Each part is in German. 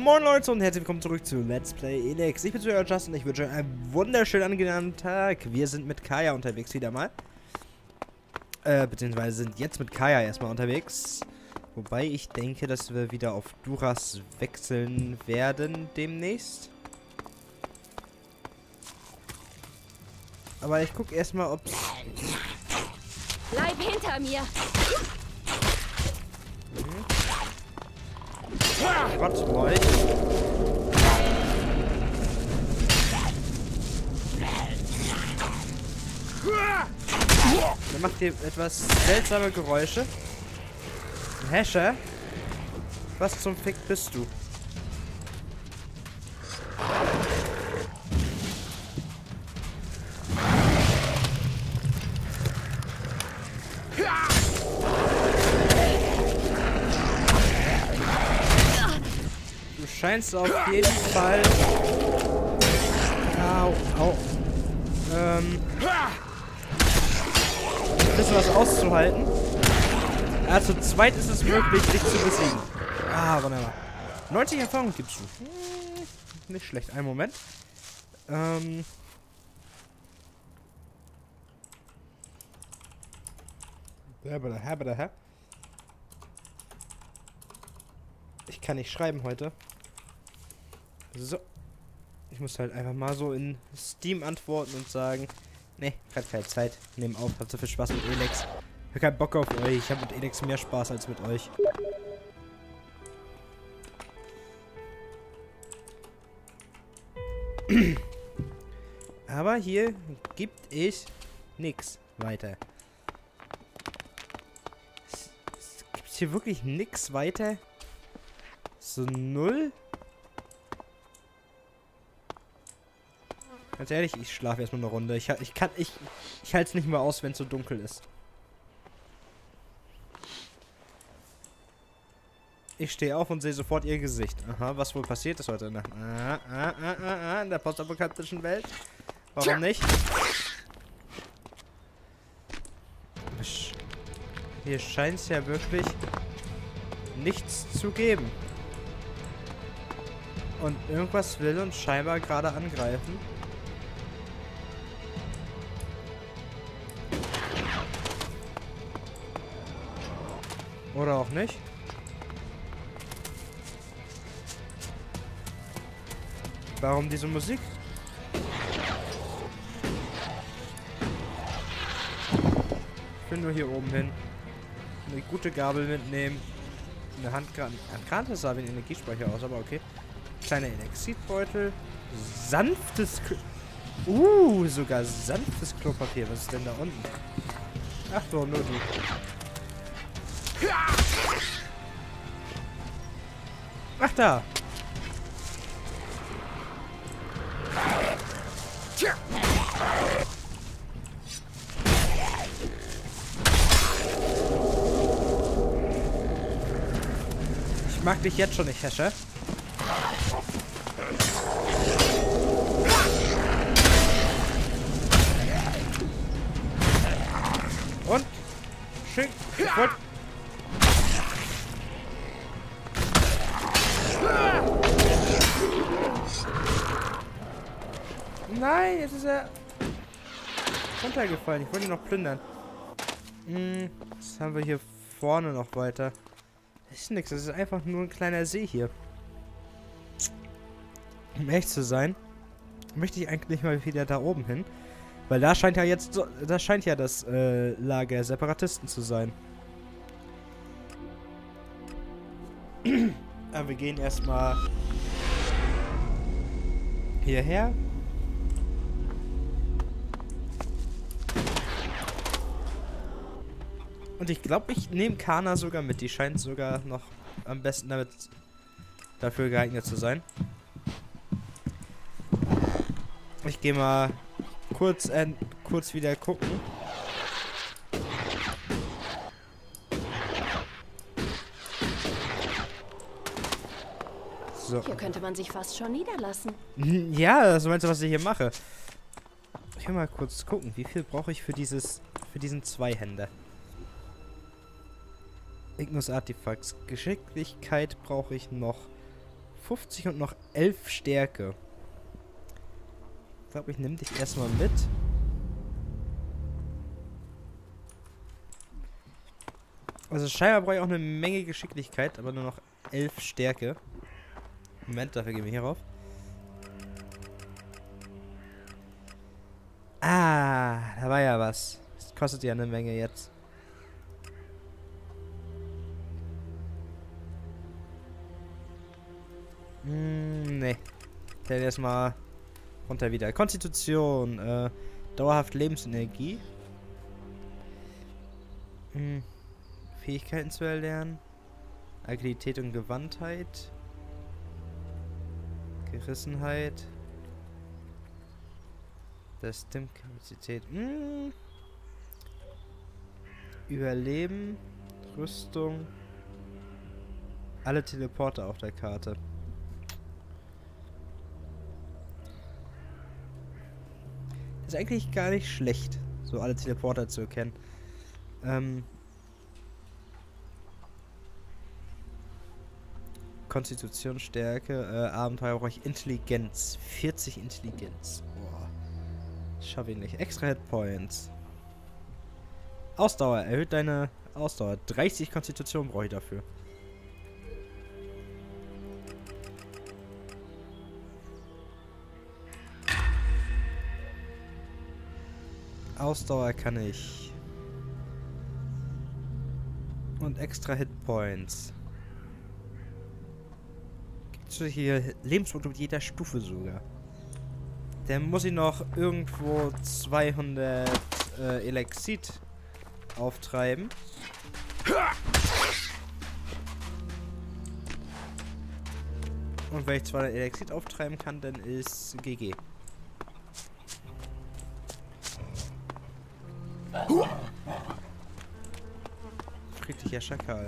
Moin Leute und herzlich willkommen zurück zu Let's Play Elex. Ich bin euer Justin und ich wünsche euch einen wunderschönen angenehmen Tag. Wir sind mit Kaya unterwegs wieder mal. Beziehungsweise sind jetzt mit Kaya erstmal unterwegs. Wobei ich denke, dass wir wieder auf Duras wechseln werden demnächst. Aber ich gucke erstmal, ob... Bleib hinter mir! Gott, Leute. Der macht hier etwas seltsame Geräusche. Ein Hescher? Was zum Fick bist du? Du scheinst auf jeden Fall... Au, au. Ein bisschen was auszuhalten. Ja, zu zweit ist es möglich, dich zu besiegen. Ah, wunderbar. 90 Erfahrung gibst du. Nicht schlecht. Einen Moment. Ich kann nicht schreiben heute. So. Ich muss halt einfach mal so in Steam antworten und sagen, ne, gerade keine Zeit. Nehmen auf, hab so viel Spaß mit Elex. Ich hab keinen Bock auf euch. Ich hab mit Elex mehr Spaß als mit euch. Aber hier gibt es nix weiter. Gibt es hier wirklich nix weiter? So null? Ganz ehrlich, ich schlafe erstmal eine Runde. Ich halte es nicht mehr aus, wenn es so dunkel ist. Ich stehe auf und sehe sofort ihr Gesicht. Aha, was wohl passiert ist heute Nacht? In der postapokalyptischen Welt. Warum nicht? Hier scheint es ja wirklich nichts zu geben. Und irgendwas will uns scheinbar gerade angreifen. Oder auch nicht. Warum diese Musik? Ich will nur hier oben hin. Eine gute Gabel mitnehmen. Eine Handgranate sah wie ein Energiespeicher aus, aber okay. Kleiner Elexitbeutel. Sanftes... sogar sanftes Klopapier. Was ist denn da unten? Ach doch, nur du. Ach da. Ich mag dich jetzt schon nicht, Hescher. Und? Schön. Ich wollte... Nein, jetzt ist er runtergefallen. Ich wollte ihn noch plündern. Was haben wir hier vorne noch weiter? Das ist nichts, das ist einfach nur ein kleiner See hier. Um echt zu sein, möchte ich eigentlich mal wieder da oben hin. Weil da scheint ja jetzt, da scheint ja das Lager Separatisten zu sein. Aber wir gehen erstmal hierher. Und ich glaube, ich nehme Kana sogar mit. Die scheint sogar noch am besten dafür geeignet zu sein. Ich gehe mal kurz wieder gucken. So. Hier könnte man sich fast schon niederlassen. Ja, das meinst du, was ich hier mache? Ich will mal kurz gucken, wie viel brauche ich für diesen Zweihänder? Ignis Artifacts. Geschicklichkeit brauche ich noch 50 und noch 11 Stärke. Ich glaube, ich nehme dich erstmal mit. Also scheinbar brauche ich auch eine Menge Geschicklichkeit, aber nur noch 11 Stärke. Moment, dafür gehen wir hier rauf. Ah, da war ja was. Das kostet ja eine Menge jetzt. Nee. Dann erstmal runter wieder. Konstitution, dauerhaft Lebensenergie. Fähigkeiten zu erlernen. Agilität und Gewandtheit. Gerissenheit. Das Stimmkapazität. Überleben. Rüstung. Alle Teleporter auf der Karte. Ist eigentlich gar nicht schlecht, so alle Teleporter zu erkennen. Konstitutionsstärke, Abenteuer brauche ich Intelligenz. 40 Intelligenz. Boah. Das schaffe ich nicht. Extra Hitpoints. Ausdauer. Erhöht deine Ausdauer. 30 Konstitution brauche ich dafür. Ausdauer kann ich. Und extra Hitpoints. Gibt's hier Lebenspunkte mit jeder Stufe sogar. Dann muss ich noch irgendwo 200 Elexit auftreiben. Und wenn ich 200 Elexit auftreiben kann, dann ist GG. Friedlicher Schakal.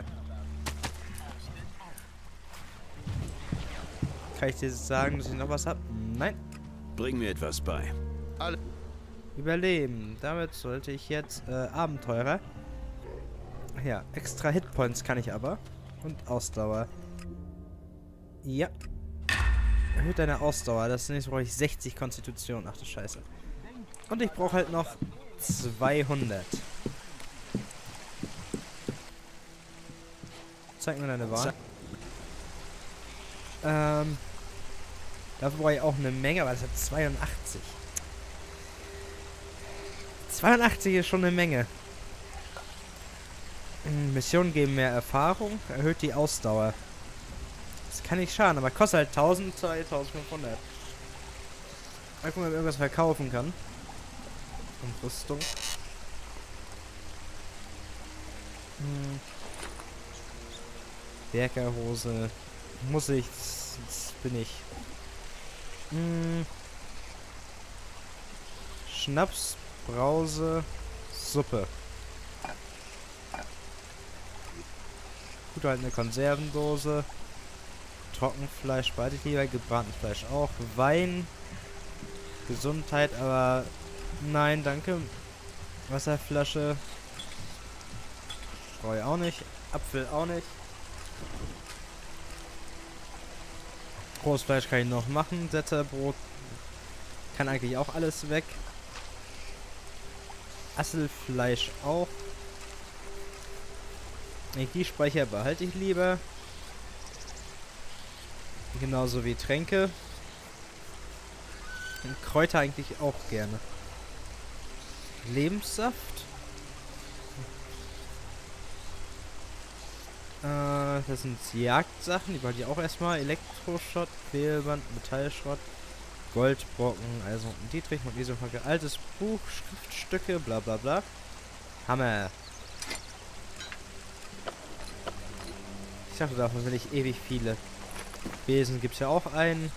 Kann ich dir sagen, dass ich noch was hab? Nein. Bring mir etwas bei. Überleben. Damit sollte ich jetzt Abenteurer. Ja, extra Hitpoints kann ich aber. Und Ausdauer. Ja. Erhöht deine Ausdauer. Das nächste brauche ich 60 Konstitution. Ach du Scheiße. Und ich brauche halt noch 200. Zeig mir deine Wahl. Dafür brauche ich auch eine Menge, aber das hat 82. 82 ist schon eine Menge. Missionen geben mehr Erfahrung, erhöht die Ausdauer. Das kann nicht schaden, aber kostet halt 1000, 2500. Mal gucken, ob ich irgendwas verkaufen kann. Und Rüstung. Werkerhose. Muss ich. Das bin ich. Schnaps, Brause, Suppe. Gut, halt eine Konservendose. Trockenfleisch behalte ich lieber, gebratenes Fleisch auch. Wein, Gesundheit, aber nein, danke. Wasserflasche. Brauche ich auch nicht. Apfel auch nicht. Rohes Fleisch kann ich noch machen. Setterbrot kann eigentlich auch alles weg. Asselfleisch auch. Energiespeicher behalte ich lieber. Genauso wie Tränke. Und Kräuter eigentlich auch gerne. Lebenssaft. Das sind Jagdsachen, die behalte ich auch erstmal. Elektroschrott, Quälband, Metallschrott, Goldbrocken, also Dietrich, Magnesiumfackel, altes Buch, Schriftstücke, bla bla bla. Hammer. Ich dachte, davon will ich ewig viele. Besen gibt es ja auch einen.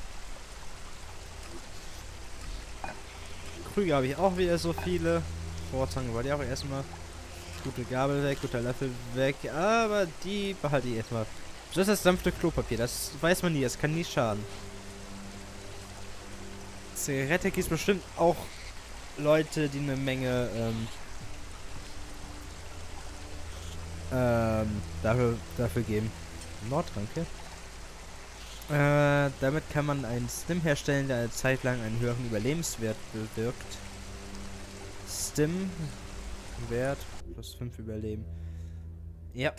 Krüge habe ich auch wieder so viele. Vorzange war die auch erstmal. Gute Gabel weg, guter Löffel weg, aber die behalte ich erstmal. Das ist das sanfte Klopapier, das weiß man nie, das kann nie schaden. Zigarette gibt es bestimmt auch Leute, die eine Menge dafür geben. Nordranke. Damit kann man einen Stim herstellen, der eine Zeit lang einen höheren Überlebenswert bewirkt. Stim, Wert, plus 5 Überleben. Ja.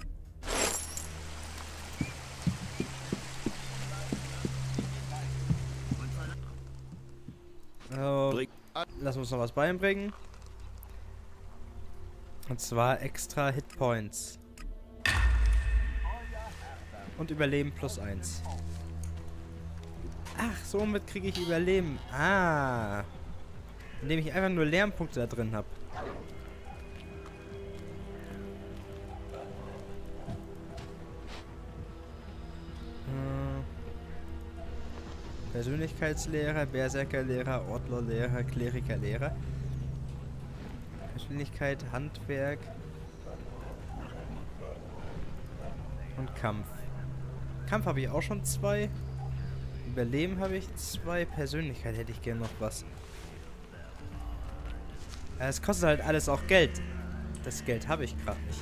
Lass uns noch was beibringen. Und zwar extra Hitpoints. Und Überleben plus 1. Ach, somit kriege ich Überleben. Ah. Indem ich einfach nur Lernpunkte da drin habe. Persönlichkeitslehrer, Berserkerlehrer, Ortlerlehrer, Klerikerlehrer. Persönlichkeit, Handwerk. Und Kampf. Kampf habe ich auch schon 2. Überleben habe ich 2. Persönlichkeit hätte ich gerne noch was. Es kostet halt alles auch Geld. Das Geld habe ich gerade nicht.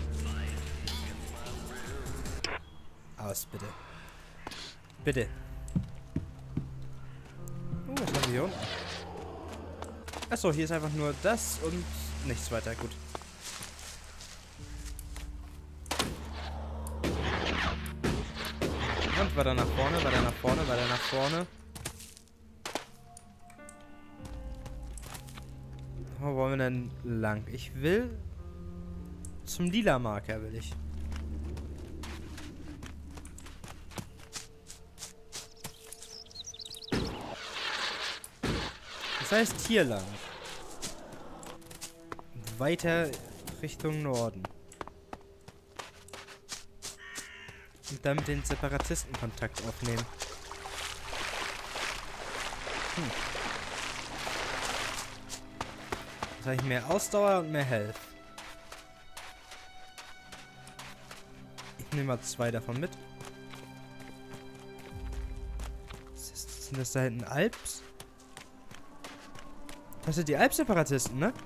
Aus, bitte. Bitte. Was haben wir hier unten? Achso, hier ist einfach nur das und nichts weiter. Gut. Und weiter nach vorne, weiter nach vorne, weiter nach vorne. Wo wollen wir denn lang? Ich will zum lila Marker, will ich. Das heißt hier lang. Weiter Richtung Norden. Und dann mit den Separatisten Kontakt aufnehmen. Jetzt habe ich mehr Ausdauer und mehr Health. Ich nehme mal 2 davon mit. Sind das da hinten Alps? Das sind die Alpseparatisten, ne?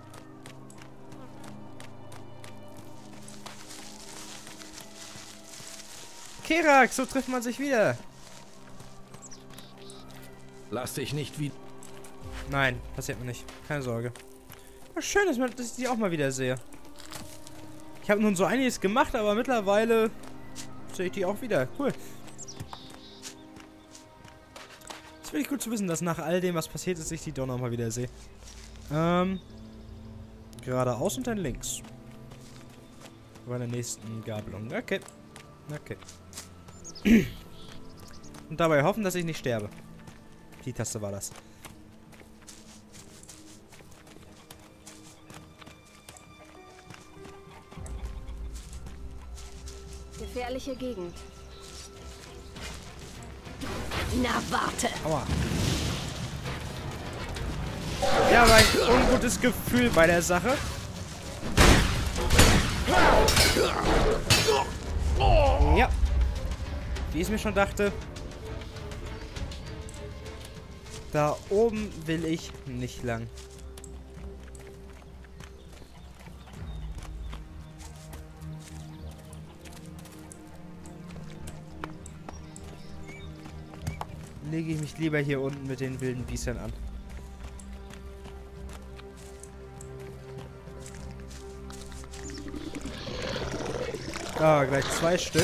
Kerak, so trifft man sich wieder. Lass dich nicht wie... Nein, passiert mir nicht. Keine Sorge. Aber schön, dass ich die auch mal wieder sehe. Ich habe nun so einiges gemacht, aber mittlerweile sehe ich die auch wieder. Cool. Es finde ich gut zu wissen, dass nach all dem, was passiert ist, ich die doch noch mal wieder sehe. Geradeaus und dann links. Bei der nächsten Gabelung. Okay. Okay. Und dabei hoffen, dass ich nicht sterbe. Die Taste war das. Gefährliche Gegend. Na, warte! Aua. Ich habe ein ungutes Gefühl bei der Sache. Ja. Wie ich es mir schon dachte. Da oben will ich nicht lang. Lege ich mich lieber hier unten mit den wilden Biestern an. Ah, gleich 2 Stück.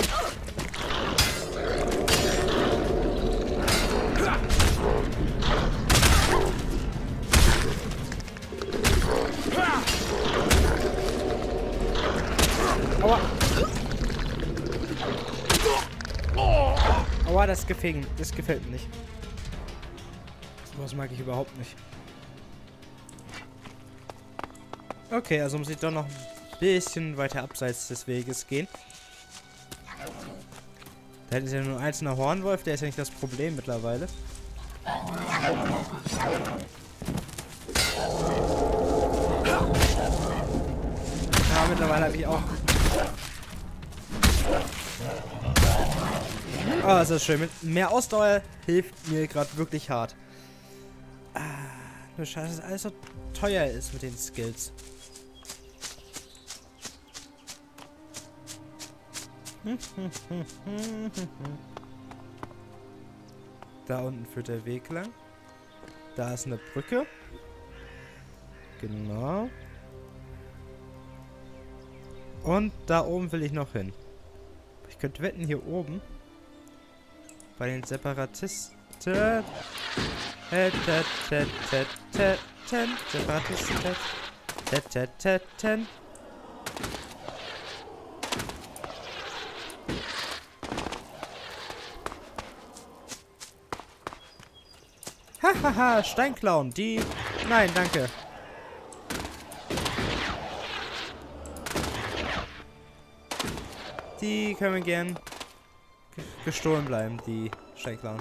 Aua. Aua, das gefällt mir nicht. Das mag ich überhaupt nicht. Okay, also muss ich doch noch ein bisschen weiter abseits des Weges gehen. Da ist ja nur ein einzelner Hornwolf, der ist ja nicht das Problem mittlerweile. Ja, mittlerweile habe ich auch... Oh, das ist schön. Mit mehr Ausdauer hilft mir gerade wirklich hart. Ah, nur schade, dass alles so teuer ist mit den Skills. Da unten führt der Weg lang. Da ist eine Brücke. Genau. Und da oben will ich noch hin. Ich könnte wetten, hier oben bei den Separatisten. Separatisten. Hahaha, Steinklauen, die... Nein, danke. Die können wir gern gestohlen bleiben, die Steinklauen.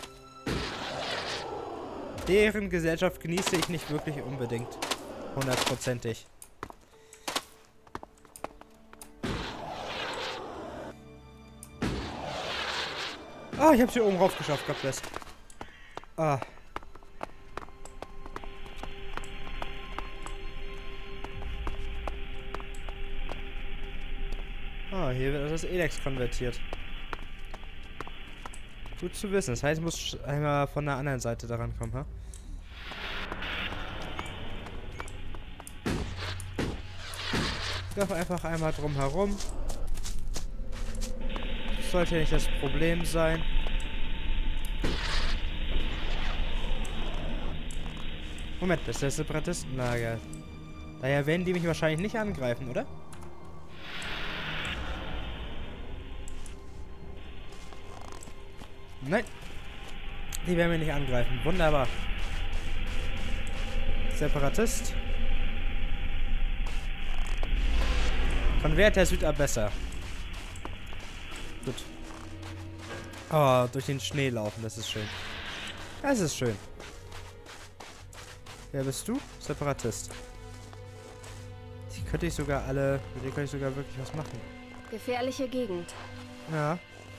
Deren Gesellschaft genieße ich nicht wirklich unbedingt. 100%ig. Ah, ich hab's hier oben rauf geschafft, God bless. Ah. Ah, hier wird das Elex konvertiert. Gut zu wissen. Das heißt, ich muss einmal von der anderen Seite daran kommen, ha? Ich laufe einfach einmal drum herum. Das sollte nicht das Problem sein. Moment, das ist das Separatistenlager. Daher werden die mich wahrscheinlich nicht angreifen, oder? Nein. Die werden mich nicht angreifen. Wunderbar. Separatist. Konverter Süd besser. Gut. Oh, durch den Schnee laufen, das ist schön. Das ist schön. Wer bist du? Separatist. Die könnte ich sogar alle... Mit denen könnte ich sogar wirklich was machen. Gefährliche Gegend. Ja.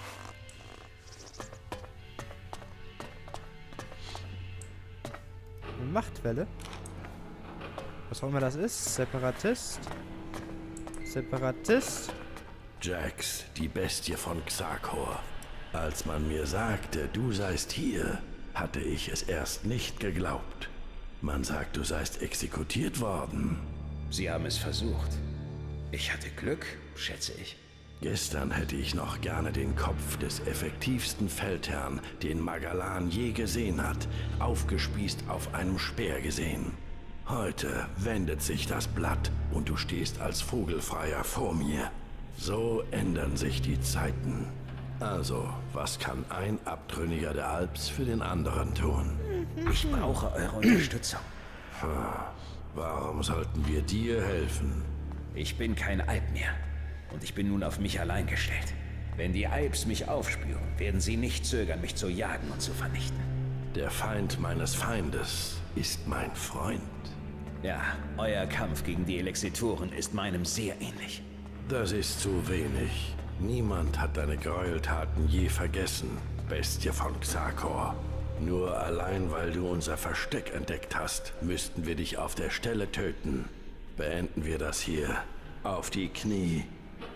Eine Machtwelle. Was auch immer das ist. Separatist. Separatist. Jax, die Bestie von Xakor. Als man mir sagte, du seist hier, hatte ich es erst nicht geglaubt. Man sagt, du seist exekutiert worden. Sie haben es versucht. Ich hatte Glück, schätze ich. Gestern hätte ich noch gerne den Kopf des effektivsten Feldherrn, den Magalan je gesehen hat, aufgespießt auf einem Speer gesehen. Heute wendet sich das Blatt und du stehst als Vogelfreier vor mir. So ändern sich die Zeiten. Also, was kann ein Abtrünniger der Alps für den anderen tun? Ich brauche eure Unterstützung. Warum sollten wir dir helfen? Ich bin kein Alp mehr. Und ich bin nun auf mich allein gestellt. Wenn die Alps mich aufspüren, werden sie nicht zögern, mich zu jagen und zu vernichten. Der Feind meines Feindes ist mein Freund. Ja, euer Kampf gegen die Elexitoren ist meinem sehr ähnlich. Das ist zu wenig. Niemand hat deine Gräueltaten je vergessen, Bestie von Xakor. Nur allein, weil du unser Versteck entdeckt hast, müssten wir dich auf der Stelle töten. Beenden wir das hier. Auf die Knie.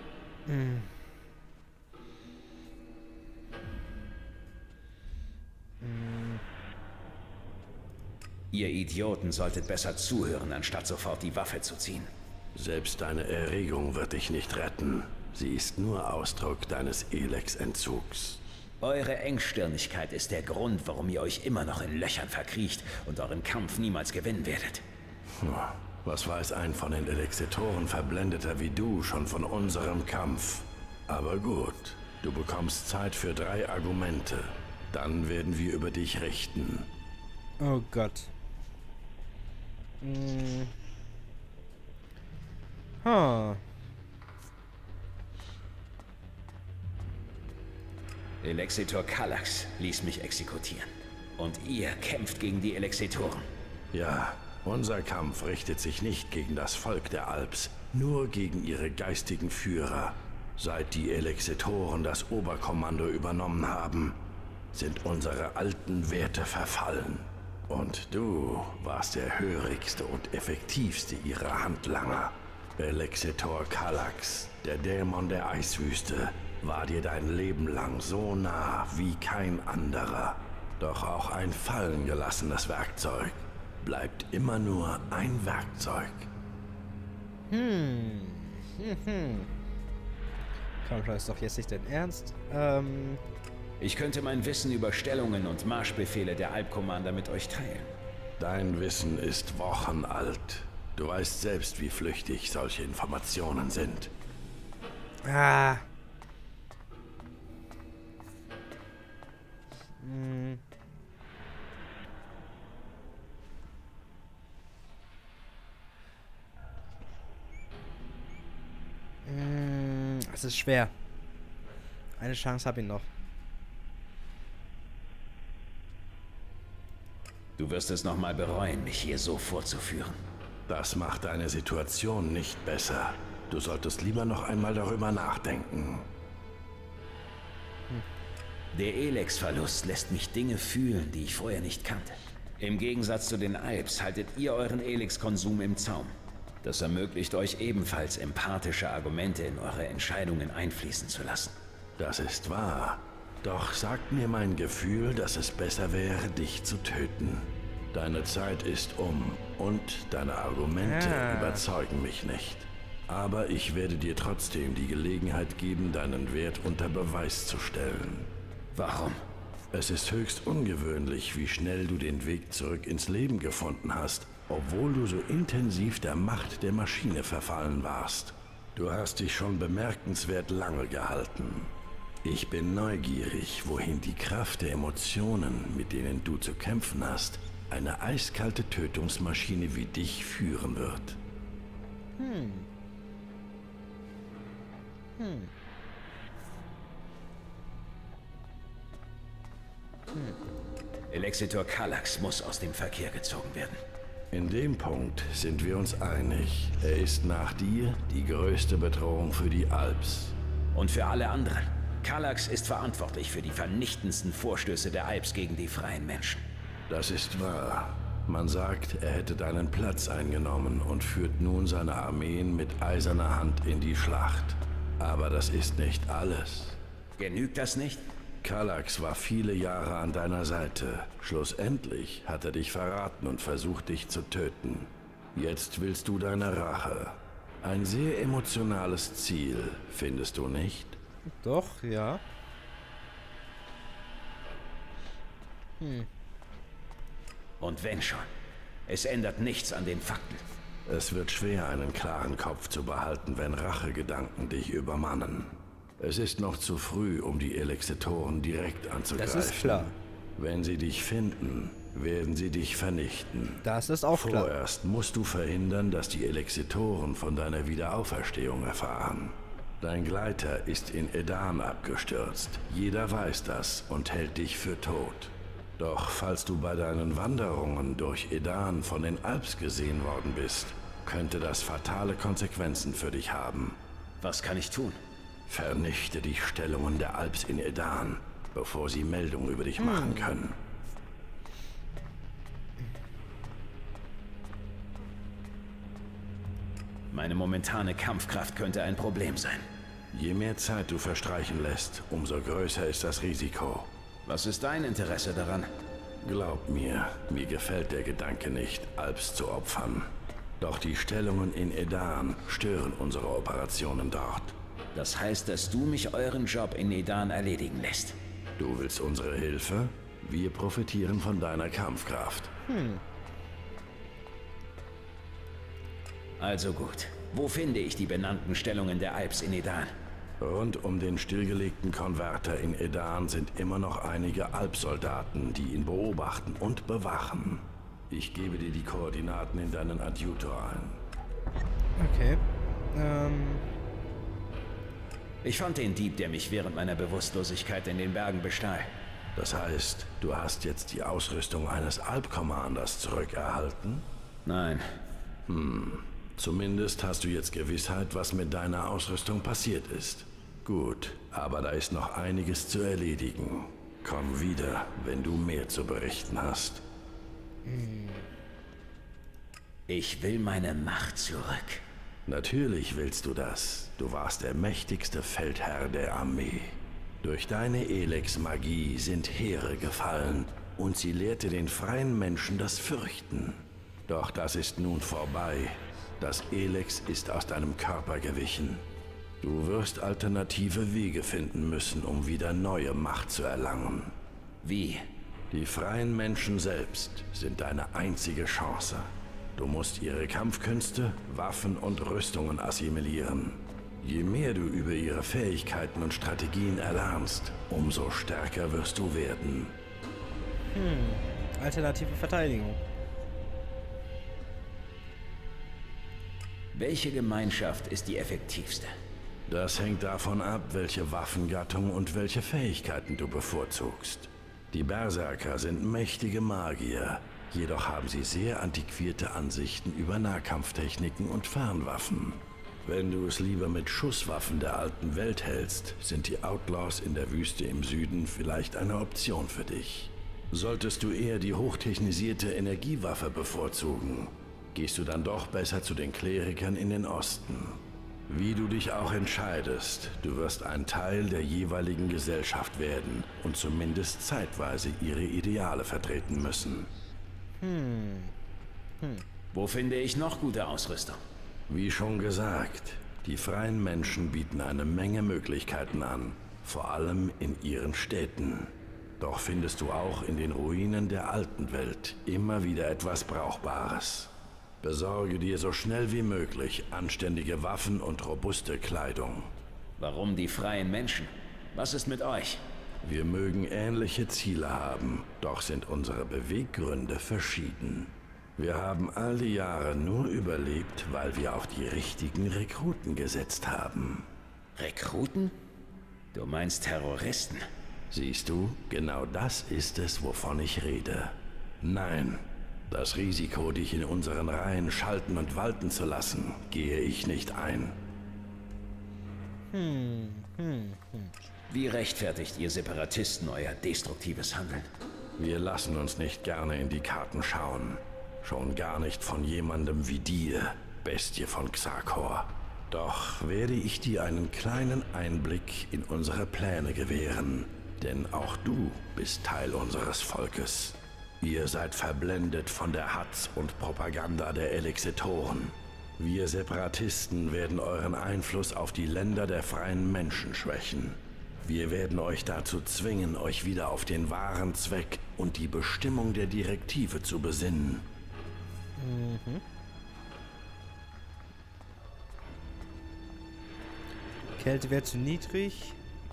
Ihr Idioten solltet besser zuhören, anstatt sofort die Waffe zu ziehen. Selbst deine Erregung wird dich nicht retten. Sie ist nur Ausdruck deines Elex-Entzugs. Eure Engstirnigkeit ist der Grund, warum ihr euch immer noch in Löchern verkriecht und euren Kampf niemals gewinnen werdet. Was weiß ein von den Elexitoren Verblendeter wie du schon von unserem Kampf? Aber gut, du bekommst Zeit für 3 Argumente. Dann werden wir über dich richten. Oh Gott. Elexitor Kallax ließ mich exekutieren. Und ihr kämpft gegen die Elexitoren. Ja, unser Kampf richtet sich nicht gegen das Volk der Alps, nur gegen ihre geistigen Führer. Seit die Elexitoren das Oberkommando übernommen haben, sind unsere alten Werte verfallen. Und du warst der hörigste und effektivste ihrer Handlanger. Elexitor Kallax, der Dämon der Eiswüste, war dir dein Leben lang so nah wie kein anderer. Doch auch ein fallen gelassenes Werkzeug bleibt immer nur ein Werkzeug. Komm, ist doch jetzt nicht dein Ernst. Ich könnte mein Wissen über Stellungen und Marschbefehle der Alp-Commander mit euch teilen. Dein Wissen ist Wochen alt. Du weißt selbst, wie flüchtig solche Informationen sind. Es ist schwer. Eine Chance habe ich noch. Du wirst es nochmal bereuen, mich hier so vorzuführen. Das macht deine Situation nicht besser. Du solltest lieber noch einmal darüber nachdenken. Der Elex-Verlust lässt mich Dinge fühlen, die ich vorher nicht kannte. Im Gegensatz zu den Alps haltet ihr euren Elex-Konsum im Zaum. Das ermöglicht euch ebenfalls empathische Argumente in eure Entscheidungen einfließen zu lassen. Das ist wahr. Doch sagt mir mein Gefühl, dass es besser wäre, dich zu töten. Deine Zeit ist um und deine Argumente überzeugen mich nicht. Aber ich werde dir trotzdem die Gelegenheit geben, deinen Wert unter Beweis zu stellen. Warum? Es ist höchst ungewöhnlich, wie schnell du den Weg zurück ins Leben gefunden hast, obwohl du so intensiv der Macht der Maschine verfallen warst. Du hast dich schon bemerkenswert lange gehalten. Ich bin neugierig, wohin die Kraft der Emotionen, mit denen du zu kämpfen hast, eine eiskalte Tötungsmaschine wie dich führen wird. Elexitor Kallax muss aus dem Verkehr gezogen werden. In dem Punkt sind wir uns einig. Er ist nach dir die größte Bedrohung für die Alps. Und für alle anderen. Kallax ist verantwortlich für die vernichtendsten Vorstöße der Alps gegen die freien Menschen. Das ist wahr. Man sagt, er hätte deinen Platz eingenommen und führt nun seine Armeen mit eiserner Hand in die Schlacht. Aber das ist nicht alles. Genügt das nicht? Kallax war viele Jahre an deiner Seite. Schlussendlich hat er dich verraten und versucht, dich zu töten. Jetzt willst du deine Rache. Ein sehr emotionales Ziel, findest du nicht? Doch, ja. Und wenn schon. Es ändert nichts an den Fakten. Es wird schwer, einen klaren Kopf zu behalten, wenn Rachegedanken dich übermannen. Es ist noch zu früh, um die Elexitoren direkt anzugreifen. Das ist klar. Wenn sie dich finden, werden sie dich vernichten. Das ist auch klar. Vorerst musst du verhindern, dass die Elexitoren von deiner Wiederauferstehung erfahren. Dein Gleiter ist in Edan abgestürzt. Jeder weiß das und hält dich für tot. Doch falls du bei deinen Wanderungen durch Edan von den Alps gesehen worden bist, könnte das fatale Konsequenzen für dich haben. Was kann ich tun? Vernichte die Stellungen der Alps in Edan, bevor sie Meldung über dich machen können. Meine momentane Kampfkraft könnte ein Problem sein. Je mehr Zeit du verstreichen lässt, umso größer ist das Risiko. Was ist dein Interesse daran? Glaub mir, mir gefällt der Gedanke nicht, Alps zu opfern. Doch die Stellungen in Edan stören unsere Operationen dort. Das heißt, dass du mich euren Job in Edan erledigen lässt. Du willst unsere Hilfe? Wir profitieren von deiner Kampfkraft. Also gut. Wo finde ich die benannten Stellungen der Alps in Edan? Rund um den stillgelegten Konverter in Edan sind immer noch einige Alpsoldaten, die ihn beobachten und bewachen. Ich gebe dir die Koordinaten in deinen Adjutor ein. Okay. Ich fand den Dieb, der mich während meiner Bewusstlosigkeit in den Bergen bestahl. Das heißt, du hast jetzt die Ausrüstung eines Alp-Commanders zurückerhalten? Nein. Zumindest hast du jetzt Gewissheit, was mit deiner Ausrüstung passiert ist. Gut, aber da ist noch einiges zu erledigen. Komm wieder, wenn du mehr zu berichten hast. Ich will meine Macht zurück. Natürlich willst du das. Du warst der mächtigste Feldherr der Armee. Durch deine Elex-Magie sind Heere gefallen. und sie lehrte den freien Menschen das Fürchten. Doch das ist nun vorbei. Das Elex ist aus deinem Körper gewichen. Du wirst alternative Wege finden müssen, um wieder neue Macht zu erlangen. Wie? Die freien Menschen selbst sind deine einzige Chance. Du musst ihre Kampfkünste, Waffen und Rüstungen assimilieren. Je mehr du über ihre Fähigkeiten und Strategien erlernst, umso stärker wirst du werden. Alternative Verteidigung. Welche Gemeinschaft ist die effektivste? Das hängt davon ab, welche Waffengattung und welche Fähigkeiten du bevorzugst. Die Berserker sind mächtige Magier, jedoch haben sie sehr antiquierte Ansichten über Nahkampftechniken und Fernwaffen. Wenn du es lieber mit Schusswaffen der alten Welt hältst, sind die Outlaws in der Wüste im Süden vielleicht eine Option für dich. Solltest du eher die hochtechnisierte Energiewaffe bevorzugen, gehst du dann doch besser zu den Klerikern in den Osten. Wie du dich auch entscheidest, du wirst ein Teil der jeweiligen Gesellschaft werden und zumindest zeitweise ihre Ideale vertreten müssen. Wo finde ich noch gute Ausrüstung? Wie schon gesagt, die freien Menschen bieten eine Menge Möglichkeiten an, vor allem in ihren Städten. Doch findest du auch in den Ruinen der alten Welt immer wieder etwas Brauchbares. Besorge dir so schnell wie möglich anständige Waffen und robuste Kleidung. Warum die freien Menschen? Was ist mit euch? Wir mögen ähnliche Ziele haben, doch sind unsere Beweggründe verschieden. Wir haben all die Jahre nur überlebt, weil wir auf die richtigen Rekruten gesetzt haben. Rekruten? Du meinst Terroristen? Siehst du, genau das ist es, wovon ich rede. Nein. Das Risiko, dich in unseren Reihen schalten und walten zu lassen, gehe ich nicht ein. Wie rechtfertigt ihr Separatisten euer destruktives Handeln? Wir lassen uns nicht gerne in die Karten schauen. Schon gar nicht von jemandem wie dir, Bestie von Xakor. Doch werde ich dir einen kleinen Einblick in unsere Pläne gewähren, denn auch du bist Teil unseres Volkes. Ihr seid verblendet von der Hatz und Propaganda der Elexitoren. Wir Separatisten werden euren Einfluss auf die Länder der freien Menschen schwächen. Wir werden euch dazu zwingen, euch wieder auf den wahren Zweck und die Bestimmung der Direktive zu besinnen. Kälte wäre zu niedrig.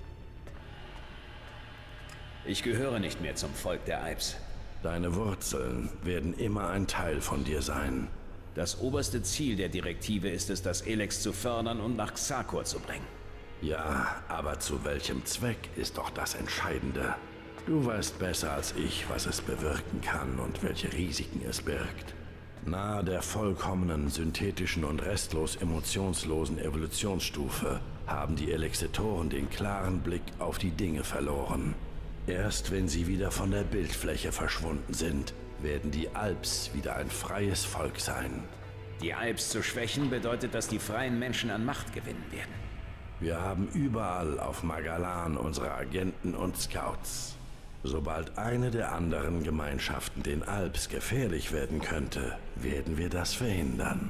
Ich gehöre nicht mehr zum Volk der Alps. Deine Wurzeln werden immer ein Teil von dir sein. Das oberste Ziel der Direktive ist es, das Elex zu fördern und nach Xakor zu bringen. Ja, aber zu welchem Zweck ist doch das Entscheidende. Du weißt besser als ich, was es bewirken kann und welche Risiken es birgt. Nahe der vollkommenen, synthetischen und restlos emotionslosen Evolutionsstufe haben die Elexitoren den klaren Blick auf die Dinge verloren. Erst wenn sie wieder von der Bildfläche verschwunden sind, werden die Alps wieder ein freies Volk sein. Die Alps zu schwächen bedeutet, dass die freien Menschen an Macht gewinnen werden. Wir haben überall auf Magalan unsere Agenten und Scouts. Sobald eine der anderen Gemeinschaften den Alps gefährlich werden könnte, werden wir das verhindern.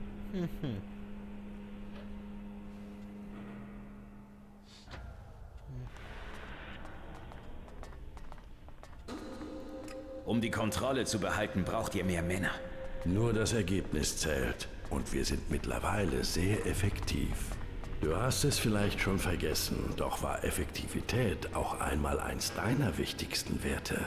Um die Kontrolle zu behalten, braucht ihr mehr Männer. Nur das Ergebnis zählt und wir sind mittlerweile sehr effektiv. Du hast es vielleicht schon vergessen, doch war Effektivität auch einmal eins deiner wichtigsten Werte.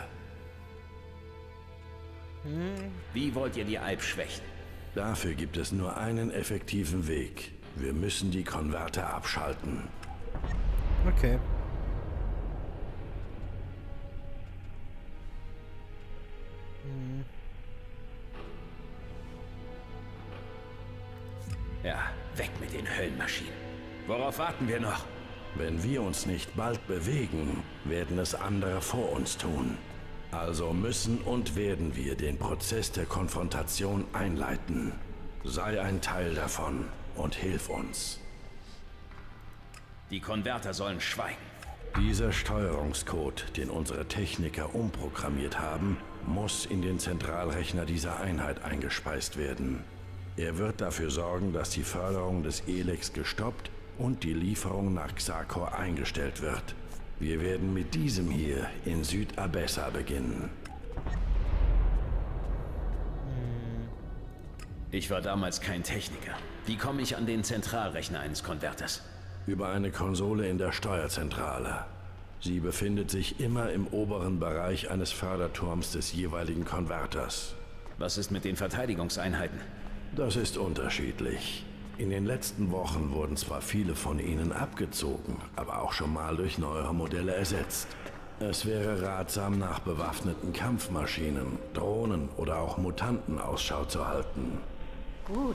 Wie wollt ihr die Alp schwächen? Dafür gibt es nur einen effektiven Weg. Wir müssen die Konverter abschalten. Okay. Ja, weg mit den Höllenmaschinen. Worauf warten wir noch? Wenn wir uns nicht bald bewegen, werden es andere vor uns tun. Also müssen und werden wir den Prozess der Konfrontation einleiten. Sei ein Teil davon und hilf uns. Die Konverter sollen schweigen. Dieser Steuerungscode, den unsere Techniker umprogrammiert haben, muss in den Zentralrechner dieser Einheit eingespeist werden. Er wird dafür sorgen, dass die Förderung des Elex gestoppt und die Lieferung nach Xacor eingestellt wird. Wir werden mit diesem hier in Südabessa beginnen. Ich war damals kein Techniker. Wie komme ich an den Zentralrechner eines Konverters? Über eine Konsole in der Steuerzentrale. Sie befindet sich immer im oberen Bereich eines Förderturms des jeweiligen Konverters. Was ist mit den Verteidigungseinheiten? Das ist unterschiedlich. In den letzten Wochen wurden zwar viele von ihnen abgezogen, aber auch schon mal durch neuere Modelle ersetzt. Es wäre ratsam, nach bewaffneten Kampfmaschinen, Drohnen oder auch Mutanten Ausschau zu halten. Gut.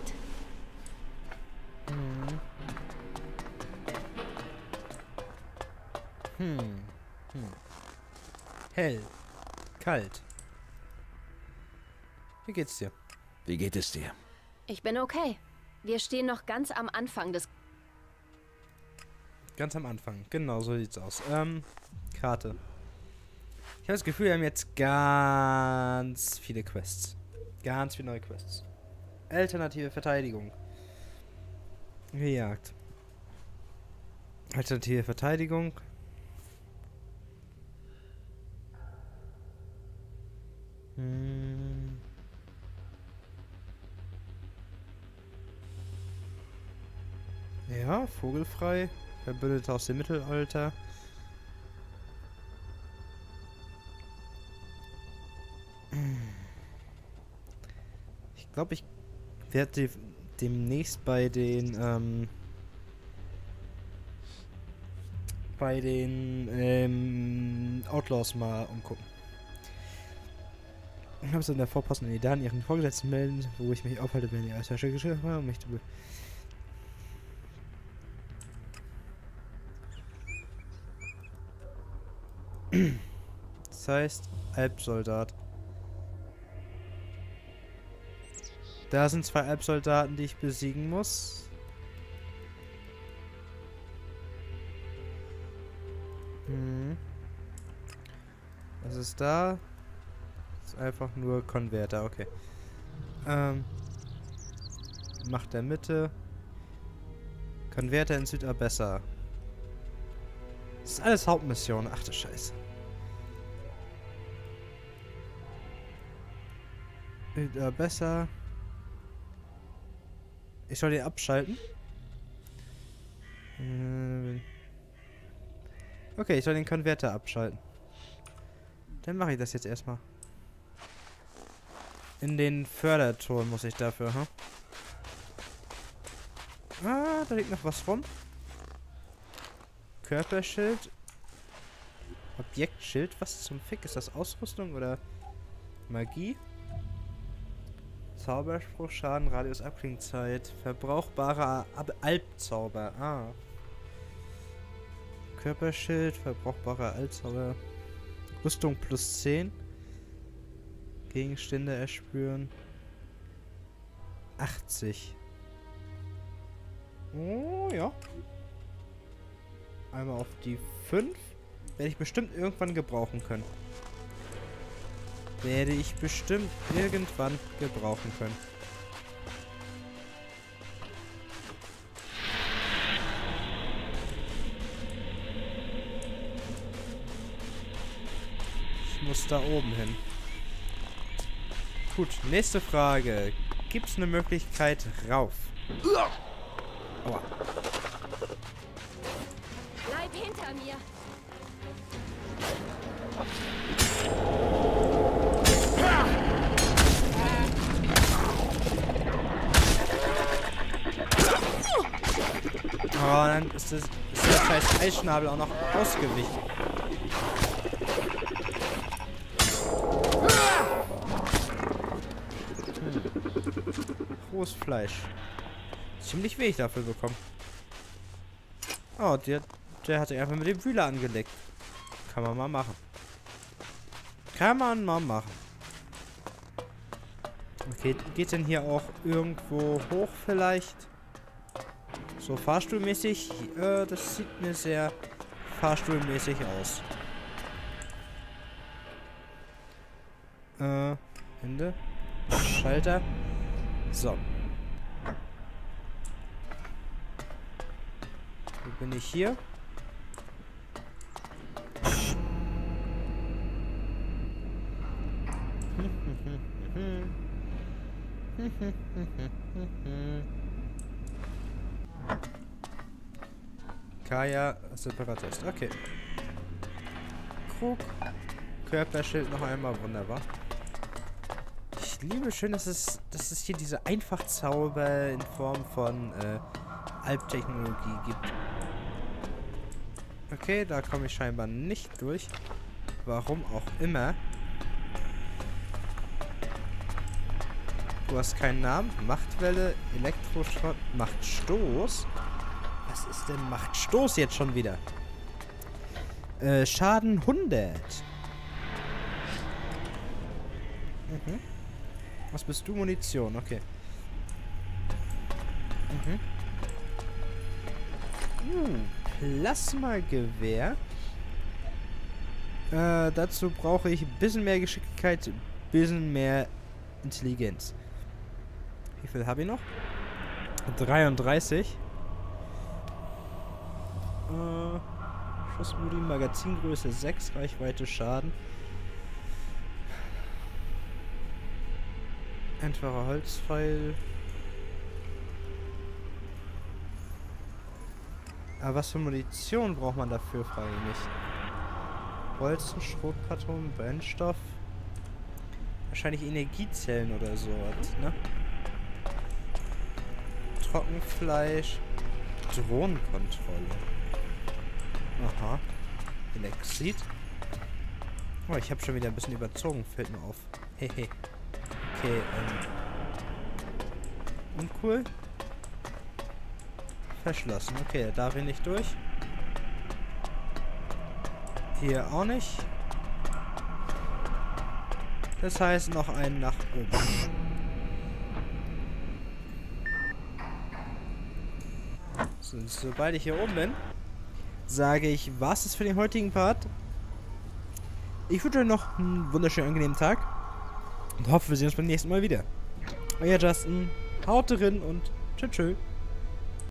Hell. Kalt. Wie geht's dir? Wie geht es dir? Ich bin okay. Wir stehen noch ganz am Anfang des... Ganz am Anfang. Genau, so sieht's aus. Karte. Ich habe das Gefühl, wir haben jetzt ganz viele Quests. Ganz viele neue Quests. Alternative Verteidigung. Gejagt. Alternative Verteidigung. Ja, vogelfrei. Verbündete aus dem Mittelalter. Ich glaube, ich werde demnächst bei den Outlaws mal umgucken. Ich habe so in der vorpassenden Edan ihren Vorgesetzten melden, wo ich mich aufhalte, wenn die als Herrscher geschrieben war, um mich zu Das heißt, Alpsoldat. Da sind 2 Alpsoldaten, die ich besiegen muss. Was ist da? Das ist einfach nur Konverter, okay. Macht der Mitte. Konverter in Südabessa. Das ist alles Hauptmission. Ach du Scheiße. Südabessa. Ich soll den abschalten. Okay, ich soll den Konverter abschalten. Dann mache ich das jetzt erstmal. In den Förderturm muss ich dafür, ha? Ah, da liegt noch was rum. Körperschild. Objektschild. Was zum Fick? Ist das Ausrüstung oder Magie? Zauberspruch, Schaden, Radius, Abklingzeit. Verbrauchbarer Alpzauber. Ah. Körperschild, verbrauchbarer Alpzauber. Rüstung plus 10. Gegenstände erspüren. 80. Oh, ja. Einmal auf die 5. Werde ich bestimmt irgendwann gebrauchen können. Werde ich bestimmt irgendwann gebrauchen können. Ich muss da oben hin. Gut, nächste Frage. Gibt es eine Möglichkeit rauf? Aua. Bleib hinter mir. Oh, dann ist der scheiß Eisschnabel auch noch ausgewichen. Rohes Fleisch. Ziemlich wenig dafür bekommen. Oh, der hat sich einfach mit dem Wühler angelegt. Kann man mal machen. Kann man mal machen. Okay, geht denn hier auch irgendwo hoch vielleicht? So fahrstuhlmäßig? Das sieht mir sehr fahrstuhlmäßig aus. Ende. Schalter. So. Wo bin ich hier? Kaya, Separatist. Okay. Krug. Körperschild noch einmal. Wunderbar. Ich liebe schön, dass es hier diese Einfachzauber in Form von Alptechnologie gibt. Okay, da komme ich scheinbar nicht durch. Warum auch immer. Du hast keinen Namen. Machtwelle, Elektroschrott, Machtstoß. Was ist denn Machtstoß jetzt schon wieder? Schaden 100. Mhm. Was bist du? Munition, okay. Plasmagewehr. Dazu brauche ich ein bisschen mehr Geschicklichkeit, ein bisschen mehr Intelligenz. Wie viel habe ich noch? 33. Schussmodi, Magazingröße 6, Reichweite, Schaden. Einfacher Holzpfeil. Aber was für Munition braucht man dafür, frage ich mich. Bolzen, Schrotpatronen, Brennstoff. Wahrscheinlich Energiezellen oder so, ne? Trockenfleisch. Drohnenkontrolle. Aha. Elexit. Oh, ich habe schon wieder ein bisschen überzogen. Fällt mir auf. Hehe. Okay, uncool. Verschlossen. Okay, da darf ich nicht durch. Hier auch nicht. Das heißt, noch einen nach oben. So, sobald ich hier oben bin, sage ich, was ist für den heutigen Part. Ich wünsche euch noch einen wunderschönen, angenehmen Tag. Und hoffe, wir sehen uns beim nächsten Mal wieder. Euer Justin, haut drin und tschüss.